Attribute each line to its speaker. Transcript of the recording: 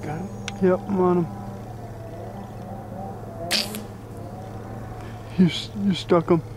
Speaker 1: Got him?
Speaker 2: Yep, I'm on him. You stuck him.